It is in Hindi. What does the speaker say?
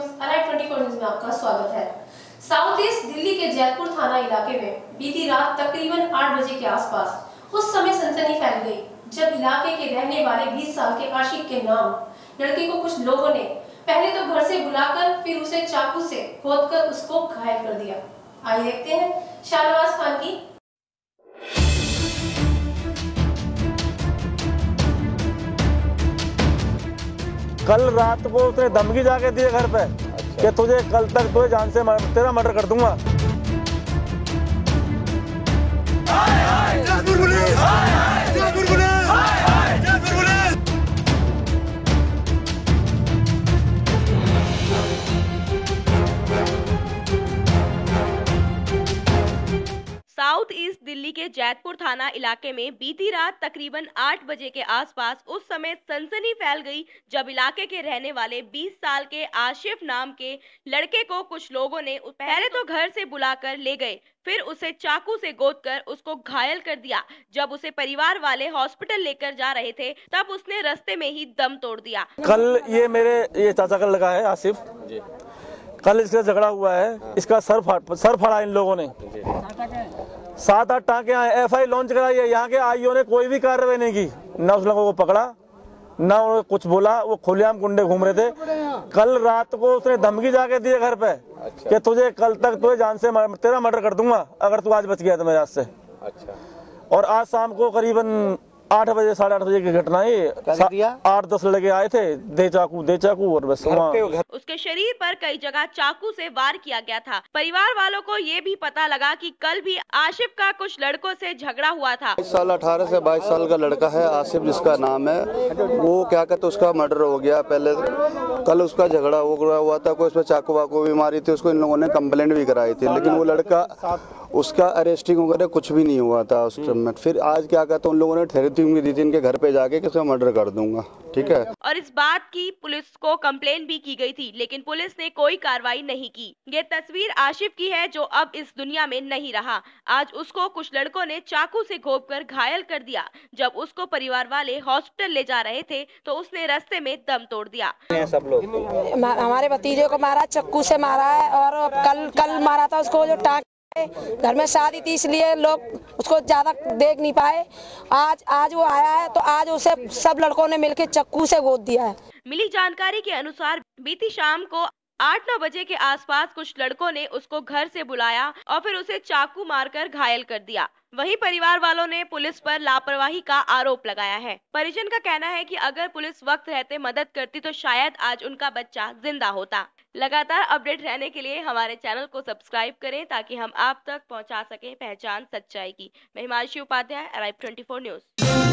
अलाइव 24 न्यूज में आपका स्वागत है। साउथ ईस्ट दिल्ली के जैतपुर थाना इलाके में बीती रात तकरीबन 8 बजे के आसपास उस समय सनसनी फैल गई जब इलाके के रहने वाले 20 साल के आशिक के नाम लड़के को कुछ लोगों ने पहले तो घर से बुलाकर फिर उसे चाकू से खोदकर उसको घायल कर दिया। आइए देखते हैं शाहनवाज खान की। कल रात को उसने धमकी जाके दी घर पे कि तुझे कल तक तुझे जान से तेरा मर्डर कर दूंगा। साउथ ईस्ट दिल्ली के जैतपुर थाना इलाके में बीती रात तकरीबन 8 बजे के आसपास उस समय सनसनी फैल गई जब इलाके के रहने वाले 20 साल के आशिफ नाम के लड़के को कुछ लोगों ने पहले तो घर से बुलाकर ले गए, फिर उसे चाकू से गोदकर उसको घायल कर दिया। जब उसे परिवार वाले हॉस्पिटल लेकर जा रहे थे तब उसने रास्ते में ही दम तोड़ दिया। कल ये चाचा का लड़का है आसिफ, कल इसका झगड़ा हुआ है, इसका सर फाड़ा इन लोगों ने। 7-8 टाँके एफआई लॉन्च कराई है। यहाँ के आईओ ने कोई भी कार्रवाई नहीं की, न उस लोगों को पकड़ा न उन्होंने कुछ बोला। वो खुलेआम गुंडे घूम रहे थे। कल रात को उसने धमकी जाके दी घर पे कि तुझे कल तक तुझे जान से तेरा मर्डर कर दूंगा अगर तू आज बच गया तो मेरे हाथ से। और आज शाम को करीबन 8 बजे 8:30 बजे की घटना है। 8-10 लड़के आए थे, दे चाकू और बस उसके शरीर पर कई जगह चाकू से वार किया गया था। परिवार वालों को ये भी पता लगा कि कल भी आशिफ का कुछ लड़कों से झगड़ा हुआ था। 18 से 22 साल का लड़का है आसिफ जिसका नाम है। वो क्या कहते उसका मर्डर हो गया। पहले कल उसका झगड़ा हुआ था, कोई उसमें चाकू वाकू भी मारी थी उसको। इन लोगों ने कंप्लेंट भी कराई थी, लेकिन वो लड़का उसका अरेस्टिंग वगैरह कुछ भी नहीं हुआ था उस टाइम में। फिर आज क्या कहते उन लोगों ने थेरेपी दी थी इनके घर पे जाके कि उसका मर्डर कर दूंगा। ठीक है। और इस बात की पुलिस को कंप्लेंट भी की गई थी, लेकिन पुलिस ने कोई कार्रवाई नहीं की। ये तस्वीर आशिफ की है जो अब इस दुनिया में नहीं रहा। आज उसको कुछ लड़कों ने चाकू से घोंपकर घायल कर दिया। जब उसको परिवार वाले हॉस्पिटल ले जा रहे थे तो उसने रास्ते में दम तोड़ दिया। सब लोग हमारे भतीजे को मारा, चाकू से मारा है। और कल मारा था उसको, जो टांग घर में शादी थी इसलिए लोग उसको ज्यादा देख नहीं पाए। आज वो आया है तो आज उसे सब लड़कों ने मिलकर चाकू से गोद दिया है। मिली जानकारी के अनुसार बीती शाम को 8-9 बजे के आसपास कुछ लड़कों ने उसको घर से बुलाया और फिर उसे चाकू मारकर घायल कर दिया। वहीं परिवार वालों ने पुलिस पर लापरवाही का आरोप लगाया है। परिजन का कहना है कि अगर पुलिस वक्त रहते मदद करती तो शायद आज उनका बच्चा जिंदा होता। लगातार अपडेट रहने के लिए हमारे चैनल को सब्सक्राइब करें ताकि हम आप तक पहुंचा सकें पहचान सच्चाई की। मैं हिमांशी उपाध्याय, अलाइव 24 न्यूज।